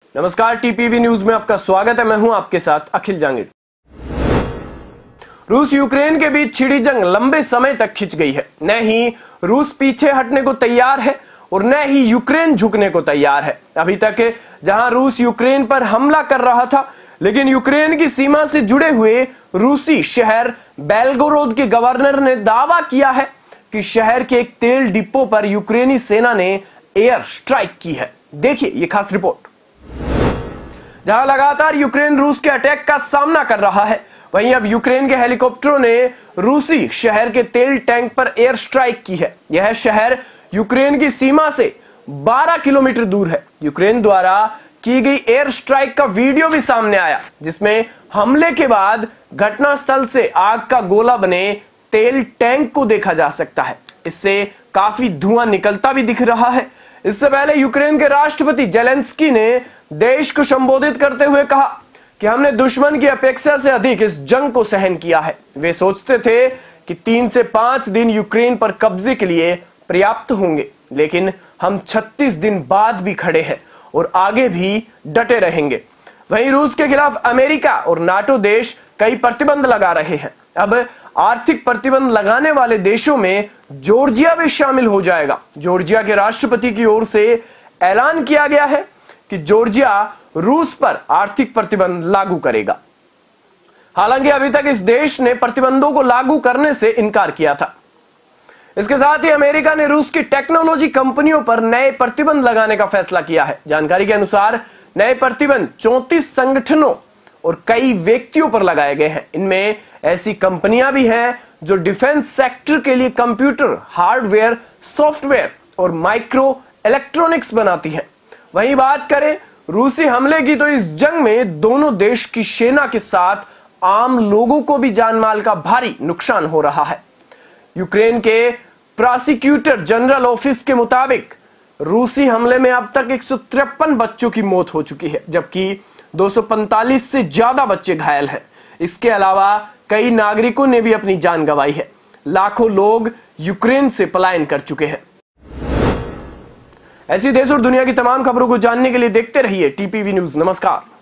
नमस्कार, TPV news में आपका स्वागत है। मैं हूं आपके साथ अखिल जांगिड़। रूस यूक्रेन के बीच छिड़ी जंग लंबे समय तक खिंच गई है। न ही रूस पीछे हटने को तैयार है और न ही यूक्रेन झुकने को तैयार है। अभी तक जहां रूस यूक्रेन पर हमला कर रहा था, लेकिन यूक्रेन की सीमा से जुड़े हुए रूसी शहर बेलगोरोद के गवर्नर ने दावा किया है कि शहर के एक तेल डिपो पर यूक्रेनी सेना ने एयर स्ट्राइक की है। देखिए ये खास रिपोर्ट। जहां लगातार यूक्रेन रूस के अटैक का सामना कर रहा है, वहीं अब यूक्रेन के हेलीकॉप्टरों ने रूसी शहर के तेल टैंक पर एयर स्ट्राइक की है। यह शहर यूक्रेन की सीमा से 12 किलोमीटर दूर है। यूक्रेन द्वारा की गई एयर स्ट्राइक का वीडियो भी सामने आया, जिसमें हमले के बाद घटनास्थल से आग का गोला बने तेल टैंक को देखा जा सकता है। इससे काफी धुआं निकलता भी दिख रहा है। इससे पहले यूक्रेन के राष्ट्रपति जेलेंस्की ने देश को संबोधित करते हुए कहा कि हमने दुश्मन की अपेक्षा से अधिक इस जंग को सहन किया है। वे सोचते थे कि 3 से 5 दिन यूक्रेन पर कब्जे के लिए पर्याप्त होंगे, लेकिन हम 36 दिन बाद भी खड़े हैं और आगे भी डटे रहेंगे। वहीं रूस के खिलाफ अमेरिका और नाटो देश कई प्रतिबंध लगा रहे हैं। अब आर्थिक प्रतिबंध लगाने वाले देशों में जॉर्जिया भी शामिल हो जाएगा। जॉर्जिया के राष्ट्रपति की ओर से ऐलान किया गया है कि जॉर्जिया रूस पर आर्थिक प्रतिबंध लागू करेगा। हालांकि अभी तक इस देश ने प्रतिबंधों को लागू करने से इनकार किया था। इसके साथ ही अमेरिका ने रूस की टेक्नोलॉजी कंपनियों पर नए प्रतिबंध लगाने का फैसला किया है। जानकारी के अनुसार नए प्रतिबंध 34 संगठनों और कई व्यक्तियों पर लगाए गए हैं। इनमें ऐसी कंपनियां भी हैं जो डिफेंस सेक्टर के लिए कंप्यूटर, हार्डवेयर, सॉफ्टवेयर और माइक्रो इलेक्ट्रॉनिक्स बनाती हैं। वहीं बात करें रूसी हमले की, तो इस जंग में दोनों देश की सेना के साथ आम लोगों को भी जानमाल का भारी नुकसान हो रहा है। यूक्रेन के प्रोसिक्यूटर जनरल ऑफिस के मुताबिक रूसी हमले में अब तक 153 बच्चों की मौत हो चुकी है, जबकि 245 से ज्यादा बच्चे घायल हैं। इसके अलावा कई नागरिकों ने भी अपनी जान गंवाई है। लाखों लोग यूक्रेन से पलायन कर चुके हैं। ऐसी देश और दुनिया की तमाम खबरों को जानने के लिए देखते रहिए टीपीवी न्यूज। नमस्कार।